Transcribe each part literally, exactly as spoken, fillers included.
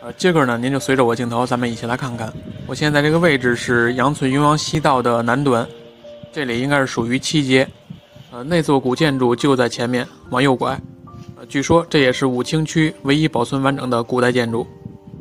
呃，接着呢，您就随着我镜头，咱们一起来看看。我现在这个位置是杨村颐王西道的南端，这里应该是属于七街。呃，那座古建筑就在前面，往右拐。呃，据说这也是武清区唯一保存完整的古代建筑。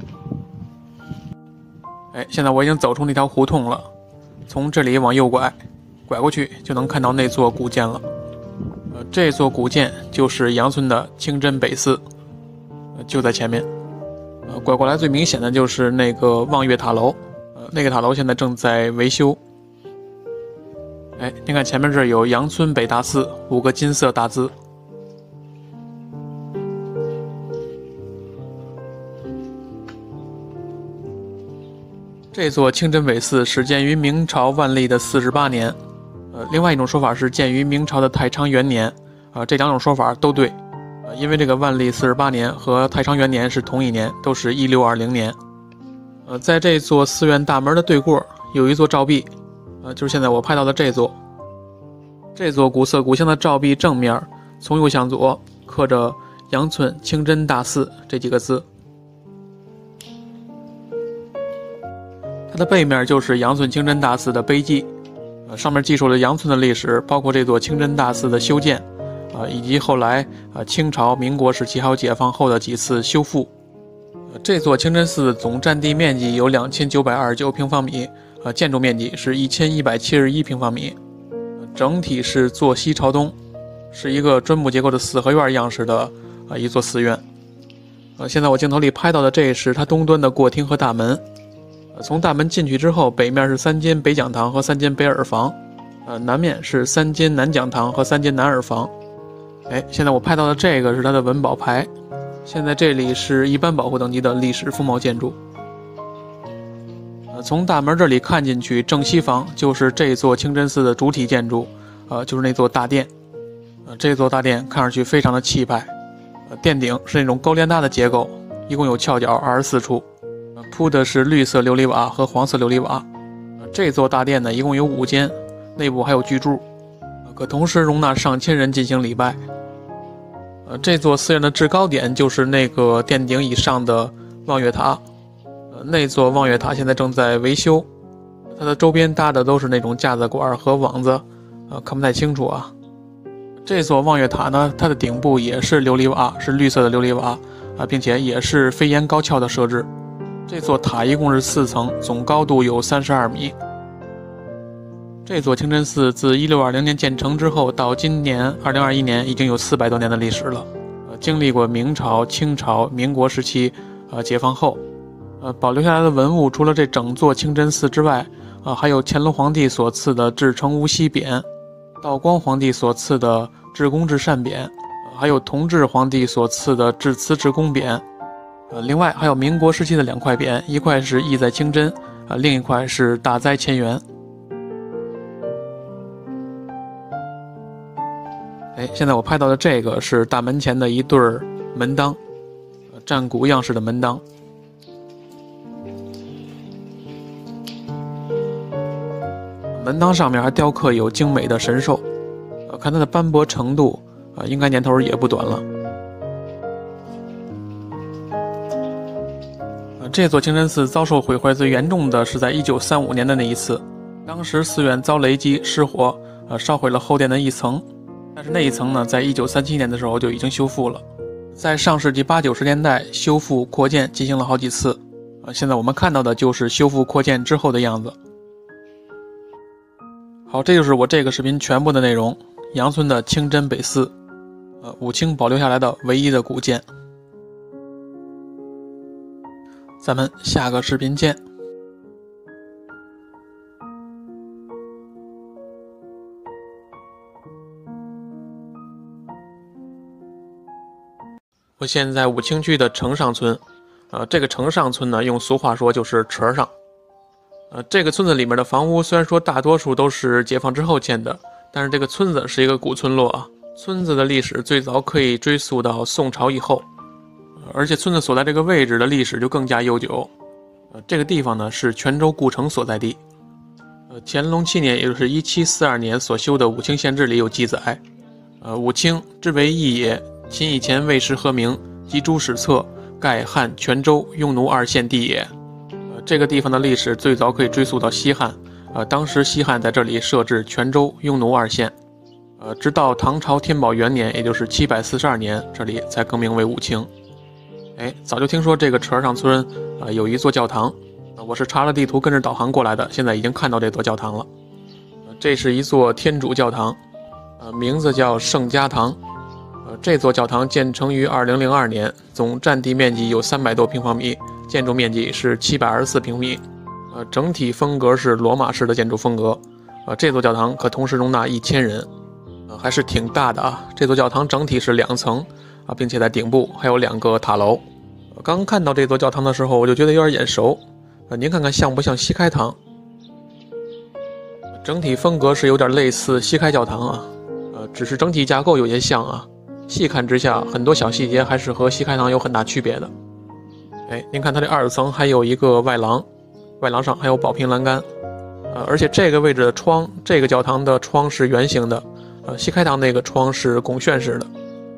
哎，现在我已经走出那条胡同了，从这里往右拐，拐过去就能看到那座古建了。呃，这座古建就是杨村的清真北寺，呃，就在前面。呃，拐过来最明显的就是那个望月塔楼，呃，那个塔楼现在正在维修。哎，你看前面这有杨村北大寺五个金色大字。这座清真北寺始建于明朝万历的四十八年，呃，另外一种说法是建于明朝的太昌元年，啊、呃，这两种说法都对。因为这个万历四十八年和太昌元年是同一年，都是一六二零年。呃，在这座寺院大门的对过有一座照壁，呃，就是现在我拍到的这座。这座古色古香的照壁正面从右向左刻着杨村清真大寺这几个字，它的背面就是杨村清真大寺的碑记，呃，上面记述了杨村的历史，包括这座清真大寺的修建。呃，以及后来呃清朝、民国时期还有解放后的几次修复。呃，这座清真寺总占地面积有两千九百二十九平方米，呃，建筑面积是一千一百七十一平方米，呃，整体是坐西朝东，是一个砖木结构的四合院样式的呃一座寺院。呃，现在我镜头里拍到的这是它东端的过厅和大门。呃，从大门进去之后，北面是三间北讲堂和三间北耳房，呃，南面是三间南讲堂和三间南耳房。哎，现在我拍到的这个是它的文保牌，现在这里是一般保护等级的历史风貌建筑。呃，从大门这里看进去，正西方就是这座清真寺的主体建筑，呃，就是那座大殿。呃，这座大殿看上去非常的气派，呃，殿顶是那种高连搭的结构，一共有翘角二十四处，呃，铺的是绿色琉璃瓦和黄色琉璃瓦。呃，这座大殿呢，一共有五间，内部还有巨柱，呃，可同时容纳上千人进行礼拜。呃，这座寺院的制高点就是那个殿顶以上的望月塔，呃，那座望月塔现在正在维修，它的周边搭的都是那种架子管和网子，呃，看不太清楚啊。这座望月塔呢，它的顶部也是琉璃瓦，是绿色的琉璃瓦，啊、呃，并且也是飞檐高翘的设置。这座塔一共是四层，总高度有三十二米。这座清真寺自一六二零年建成之后，到今年二零二一年已经有四百多年的历史了。呃，经历过明朝、清朝、民国时期，呃，解放后，呃，保留下来的文物除了这整座清真寺之外，呃，还有乾隆皇帝所赐的至诚无锡匾，道光皇帝所赐的至公至善匾，呃，还有同治皇帝所赐的至慈至公匾。呃，另外还有民国时期的两块匾，一块是意在清真，呃，另一块是大灾千元。哎，现在我拍到的这个是大门前的一对门当，呃，战鼓样式的门当。门当上面还雕刻有精美的神兽，呃，看它的斑驳程度，呃，应该年头也不短了。呃，这座清真寺遭受毁坏最严重的是在一九三五年的那一次，当时寺院遭雷击失火，呃，烧毁了后殿的一层。但是那一层呢，在一九三七年的时候就已经修复了，在上世纪八九十年代修复扩建进行了好几次，呃，现在我们看到的就是修复扩建之后的样子。好，这就是我这个视频全部的内容，杨村的清真北寺，呃，武清保留下来的唯一的古建。咱们下个视频见。我现在武清区的城上村，呃，这个城上村呢，用俗话说就是车上。呃，这个村子里面的房屋虽然说大多数都是解放之后建的，但是这个村子是一个古村落啊。村子的历史最早可以追溯到宋朝以后，呃、而且村子所在这个位置的历史就更加悠久。呃，这个地方呢是泉州故城所在地。呃，乾隆七年，也就是一七四二年所修的《武清县志》里有记载，呃，武清之为义也。秦以前魏氏和名及诸史册， 盖汉泉州雍奴二县地也。呃，这个地方的历史最早可以追溯到西汉，呃，当时西汉在这里设置泉州、雍奴二县。呃，直到唐朝天宝元年，也就是七百四十二年，这里才更名为武清。哎，早就听说这个池儿上村啊、呃、有一座教堂，呃，我是查了地图跟着导航过来的，现在已经看到这座教堂了。呃，这是一座天主教堂，呃，名字叫圣家堂。呃，这座教堂建成于二零零二年，总占地面积有三百多平方米，建筑面积是七百二十四平米。呃，整体风格是罗马式的建筑风格。呃，这座教堂可同时容纳一千人。还是挺大的啊！这座教堂整体是两层啊，并且在顶部还有两个塔楼。刚看到这座教堂的时候，我就觉得有点眼熟。呃，您看看像不像西开堂？整体风格是有点类似西开教堂啊，呃，只是整体架构有些像啊。细看之下，很多小细节还是和西开堂有很大区别的。哎，您看它这二层还有一个外廊，外廊上还有宝瓶栏杆。呃，而且这个位置的窗，这个教堂的窗是圆形的。呃，西开堂那个窗是拱券式的。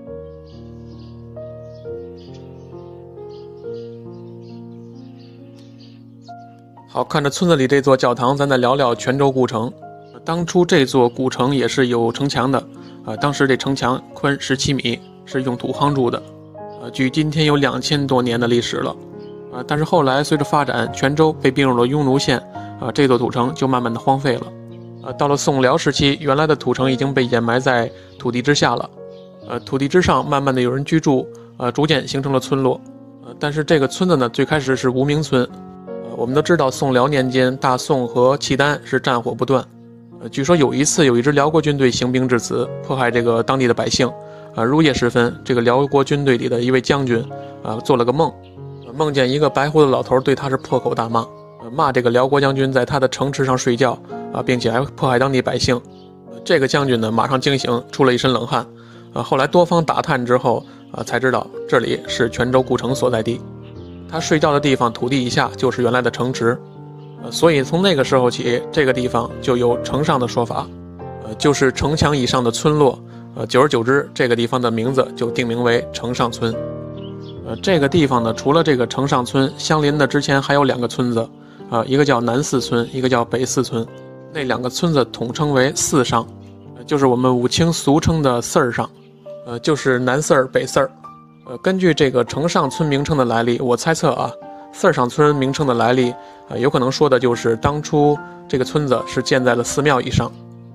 好，看着村子里这座教堂，咱再聊聊泉州古城。当初这座古城也是有城墙的，呃，当时这城墙宽十七米，是用土夯筑的，呃，距今天有两千多年的历史了。呃，但是后来随着发展，泉州被并入了雍奴县，啊、呃，这座土城就慢慢的荒废了。呃，到了宋辽时期，原来的土城已经被掩埋在土地之下了。呃，土地之上慢慢的有人居住，呃，逐渐形成了村落。呃，但是这个村子呢，最开始是无名村。呃，我们都知道宋辽年间，大宋和契丹是战火不断。呃，据说有一次有一支辽国军队行兵至此，迫害这个当地的百姓。呃，入夜时分，这个辽国军队里的一位将军，啊、呃，做了个梦，呃，梦见一个白胡子老头对他是破口大骂。骂这个辽国将军在他的城池上睡觉啊，并且还迫害当地百姓。这个将军呢，马上惊醒，出了一身冷汗。啊，后来多方打探之后啊，才知道这里是泉州古城所在地。他睡觉的地方土地以下就是原来的城池，呃，所以从那个时候起，这个地方就有城上的说法，呃，就是城墙以上的村落。呃，久而久之，这个地方的名字就定名为城上村。呃，这个地方呢，除了这个城上村，相邻的之前还有两个村子。呃，一个叫南四村，一个叫北四村，那两个村子统称为四上，呃，就是我们武清俗称的四儿上，呃，就是南四儿、北四儿。呃，根据这个城上村名称的来历，我猜测啊，四儿上村名称的来历，呃，有可能说的就是当初这个村子是建在了寺庙以上。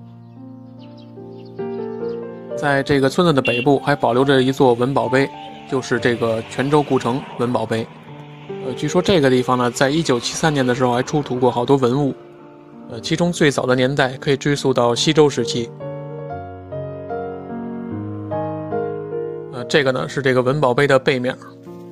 在这个村子的北部还保留着一座文保碑，就是这个泉州古城文保碑。呃，据说这个地方呢，在一九七三年的时候还出土过好多文物，呃，其中最早的年代可以追溯到西周时期。呃，这个呢是这个文保碑的背面。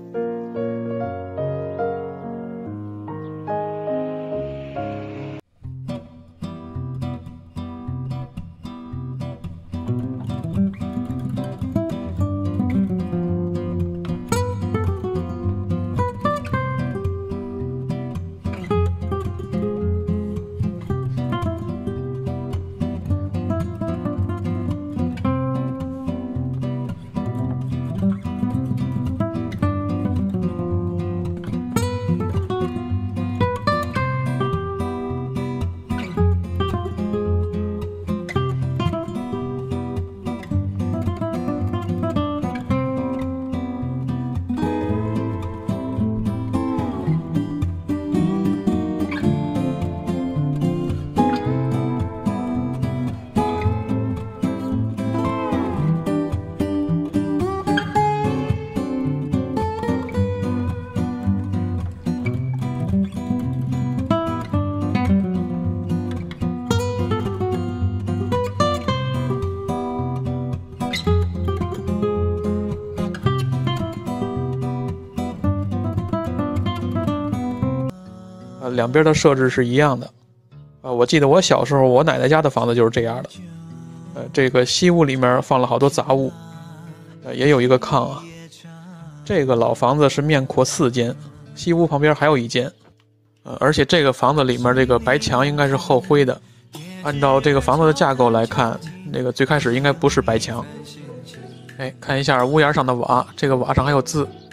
两边的设置是一样的。呃，我记得我小时候，我奶奶家的房子就是这样的。呃，这个西屋里面放了好多杂物，呃，也有一个炕啊。这个老房子是面阔四间，西屋旁边还有一间。呃，而且这个房子里面这个白墙应该是厚灰的。按照这个房子的架构来看，那个最开始应该不是白墙。哎，看一下屋檐上的瓦，这个瓦上还有字。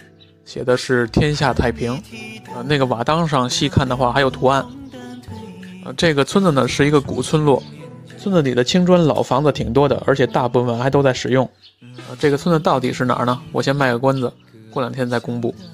写的是天下太平。呃，那个瓦当上细看的话还有图案。呃，这个村子呢是一个古村落，村子里的青砖老房子挺多的，而且大部分还都在使用。呃，这个村子到底是哪儿呢？我先卖个关子，过两天再公布。